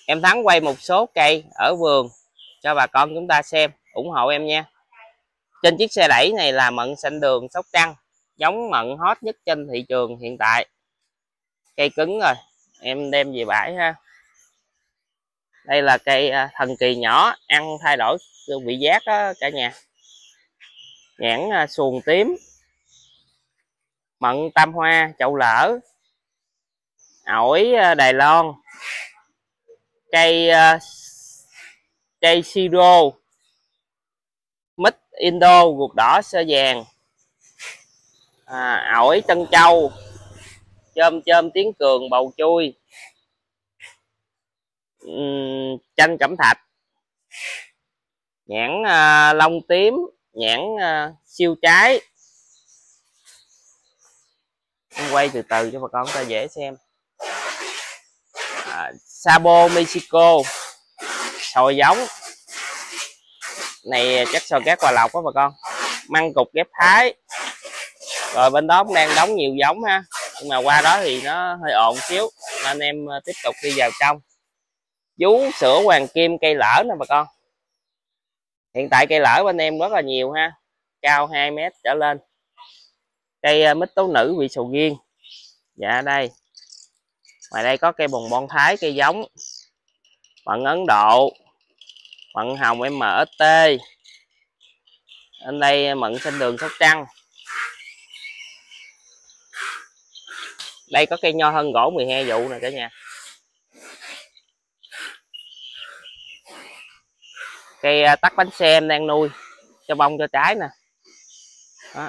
Em Thắng quay một số cây ở vườn cho bà con chúng ta xem, ủng hộ em nha. Trên chiếc xe đẩy này là mận xanh đường Sóc Trăng, giống mận hot nhất trên thị trường hiện tại. Cây cứng rồi, em đem về bãi ha. Đây là cây thần kỳ nhỏ, ăn thay đổi vị giác đó cả nhà. Nhãn xuồng tím, mận tam hoa, chậu lỡ, ổi Đài Loan, cây siro, mít Indo, ruột đỏ sơ vàng, ổi Tân Châu, chôm chôm Tiến Cường, bầu chui, chanh cẩm thạch, nhãn lông tím, nhãn siêu trái. Em quay từ từ cho bà con ta dễ xem. Sabo Mexico, sồi giống này chắc sồi cát Hòa Lộc đó bà con. Măng cục ghép Thái, rồi bên đó cũng đang đóng nhiều giống ha, nhưng mà qua đó thì nó hơi ồn xíu nên em tiếp tục đi vào trong. Vú sữa hoàng kim cây lỡ nè bà con. Hiện tại cây lỡ bên em rất là nhiều ha, cao 2 mét trở lên. Cây mít tố nữ vị sầu riêng. Dạ đây. Ngoài đây có cây bồng bon Thái, cây giống. Mận Ấn Độ, mận hồng MST. Ở đây mận xanh đường Sóc Trăng. Đây có cây nho thân gỗ 12 vụ nè cả nhà. Cây tắc bánh xe em đang nuôi cho bông cho trái nè. Đó.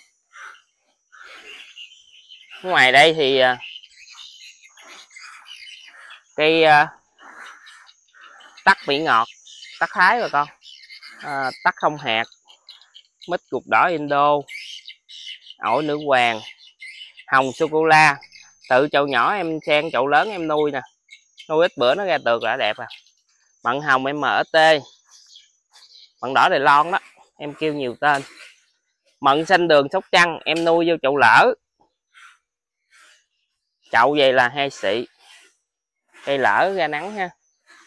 Ngoài đây thì cây tắc mỹ ngọt, tắc Thái rồi con, tắc không hạt, mít ruột đỏ Indo, ổi nữ hoàng, hồng sô cô la. Tự chậu nhỏ em sang chậu lớn em nuôi nè, nuôi ít bữa nó ra tược đã đẹp à. Mận hồng MST, mận đỏ Đài Loan đó, em kêu nhiều tên. Mận xanh đường Sóc Trăng em nuôi vô chậu lỡ, chậu vậy là 2 xị, cây lỡ ra nắng ha.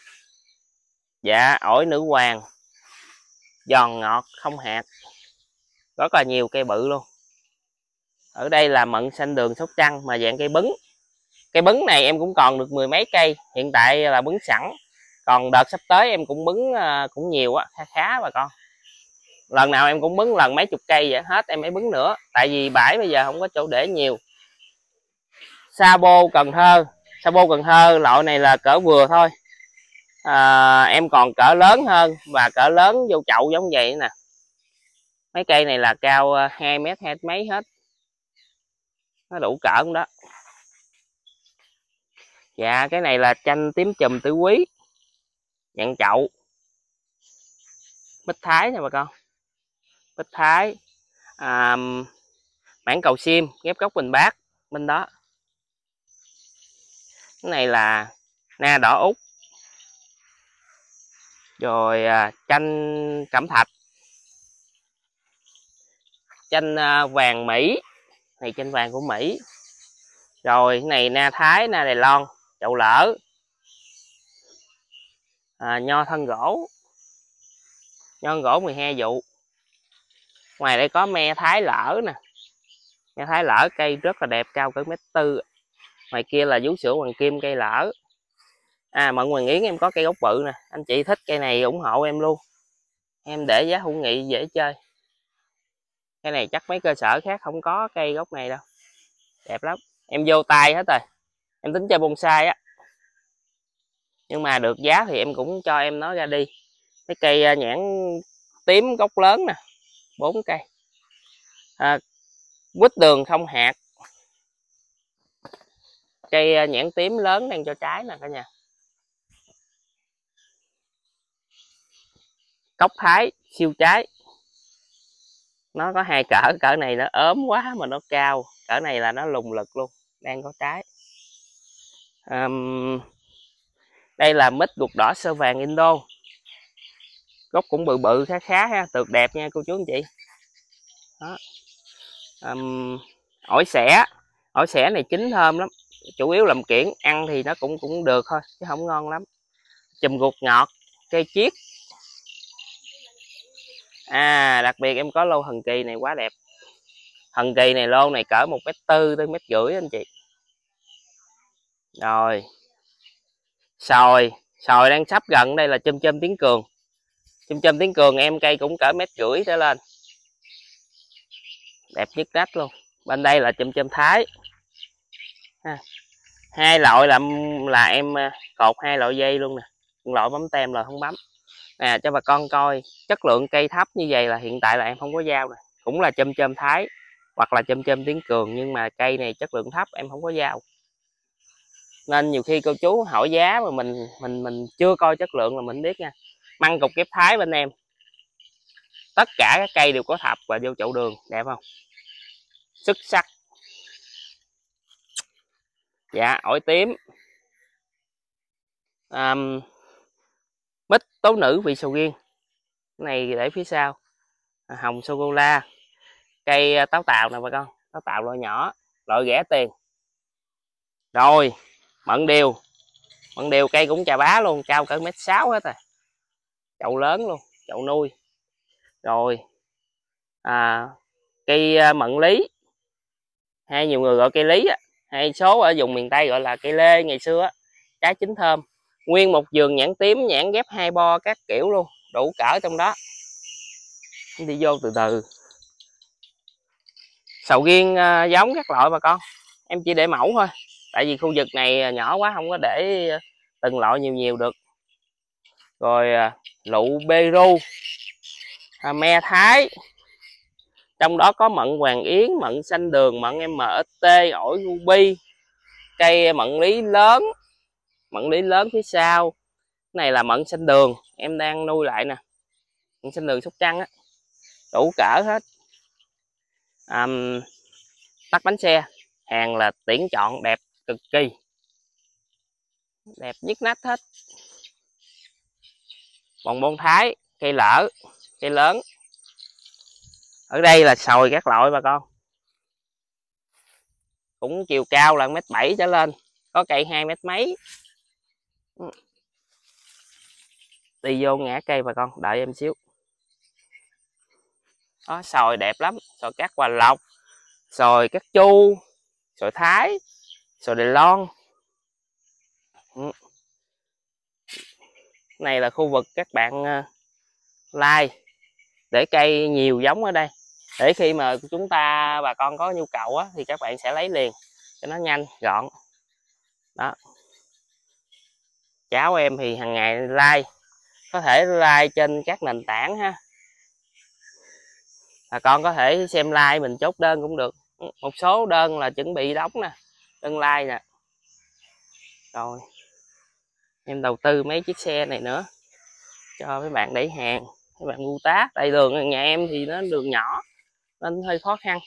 Dạ ổi nữ hoàng, giòn ngọt không hạt, rất là nhiều cây bự luôn. Ở đây là mận xanh đường Sóc Trăng mà dạng cây bứng. Cây bứng này em cũng còn được 10 mấy cây, hiện tại là bứng sẵn, còn đợt sắp tới em cũng bứng cũng nhiều á, khá bà con. Lần nào em cũng bứng lần mấy chục cây vậy, hết em mới bứng nữa, tại vì bãi bây giờ không có chỗ để nhiều. Sabo Cần Thơ, Sabo Cần Thơ loại này là cỡ vừa thôi. Em còn cỡ lớn hơn và cỡ lớn vô chậu giống vậy nè. Mấy cây này là cao 2 mét 2 mấy hết, nó đủ cỡ đó. Dạ cái này là chanh tím chùm tứ quý, dạng chậu. Mít Thái nè bà con, mít Thái, mảng cầu sim ghép gốc Bình Bát bên đó. Cái này là na đỏ Úc, rồi chanh cẩm thạch, chanh vàng Mỹ, này chanh vàng của Mỹ. Rồi cái này na Thái, na Đài Loan, chậu lỡ, nho thân gỗ, nho gỗ 12 vụ. Ngoài đây có me Thái lỡ nè, me Thái lỡ cây rất là đẹp, cao cỡ 1,4 m. Ngoài kia là vú sữa hoàng kim cây lỡ. Mận Hoàng Yến em có cây gốc bự nè, anh chị thích cây này ủng hộ em luôn, em để giá hữu nghị dễ chơi. Cái này chắc mấy cơ sở khác không có cây gốc này đâu, đẹp lắm. Em vô tay hết rồi, em tính chơi bonsai á, nhưng mà được giá thì em cũng cho em nó ra đi. Cái cây nhãn tím gốc lớn nè, 4 cây. Quýt đường không hạt, cây nhãn tím lớn đang cho trái nè cả nhà. Cốc Thái siêu trái, nó có 2 cỡ này nó ốm quá mà nó cao, cỡ này là nó lùng lực luôn, đang có trái. Đây là mít ruột đỏ sơ vàng Indo, gốc cũng bự bự khá ha, tược đẹp nha cô chú anh chị. Đó. Ổi xẻ này chín thơm lắm, chủ yếu làm kiển, ăn thì nó cũng được thôi chứ không ngon lắm. chùm ruột ngọt, cây chiết. Đặc biệt em có lô thần kỳ này quá đẹp. Thần kỳ này lô này cỡ 1,4 tới 1,5 m anh chị. Rồi sồi đang sắp gần đây là chum chum tiếng cường. Chum tiếng cường em cây cũng cỡ 1,5 m trở lên, đẹp nhất nách luôn. Bên đây là chum Thái. Hai loại là em cột hai loại dây luôn nè, một loại bấm tem rồi không bấm nè, cho bà con coi. Chất lượng cây thấp như vậy là hiện tại là em không có giao nè, cũng là chum Thái hoặc là chum tiếng cường, nhưng mà cây này chất lượng thấp em không có giao. Nên nhiều khi cô chú hỏi giá mà mình chưa coi chất lượng là mình biết nha. Măng cục kép Thái bên em tất cả các cây đều có thập và vô chậu đường, đẹp không, xuất sắc. Dạ ổi tím, bích tố nữ vị sầu riêng, cái này để phía sau. Hồng sô cô la, cây táo tàu nè bà con, táo tàu loại nhỏ, loại rẻ tiền. Rồi mận điều cây cũng chà bá luôn, cao cỡ 1,6 m hết rồi, chậu lớn luôn, chậu nuôi. Rồi cây mận lý, hay nhiều người gọi cây lý á, hay số ở vùng miền Tây gọi là cây lê ngày xưa á, trái chín thơm. Nguyên một vườn nhãn tím, nhãn ghép 2 bo các kiểu luôn, đủ cỡ trong đó. Đi vô từ từ. Sầu riêng giống các loại bà con, em chỉ để mẫu thôi, tại vì khu vực này nhỏ quá không có để từng loại nhiều được. Rồi lụ Peru, me Thái, trong đó có mận Hoàng Yến, mận xanh đường, mận MXT, ổi ruby, cây mận lý lớn phía sau. Cái này là mận xanh đường em đang nuôi lại nè, mận xanh đường Sóc Trăng á, đủ cỡ hết. Tắc bánh xe, hàng là tuyển chọn, đẹp cực kỳ, đẹp nhất nách hết. Bồng bông Thái, cây lỡ, cây lớn. Ở đây là sồi các loại bà con, cũng chiều cao là 1,7 m trở lên, có cây 2 m mấy. Đi vô ngã cây bà con, đợi em xíu. Đó, sồi đẹp lắm, sồi cát Hòa Lộc, sồi cát Chu, sồi Thái, sồi Đài Loan. Này là khu vực các bạn like để cây nhiều giống ở đây, để khi mà chúng ta bà con có nhu cầu á, thì các bạn sẽ lấy liền cho nó nhanh gọn. Đó, cháu em thì hàng ngày like, có thể like trên các nền tảng ha, bà con có thể xem like mình chốt đơn cũng được. Một số đơn là chuẩn bị đóng nè, đơn like nè. Rồi em đầu tư mấy chiếc xe này nữa cho mấy bạn đẩy hàng, mấy bạn bưu tá, tại đường nhà em thì nó đường nhỏ nên hơi khó khăn.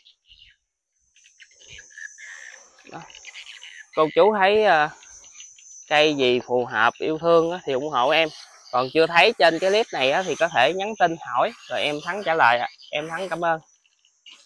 Đó. Cô chú thấy cây gì phù hợp yêu thương thì ủng hộ em, còn chưa thấy trên cái clip này thì có thể nhắn tin hỏi rồi em Thắng trả lời. Em Thắng cảm ơn.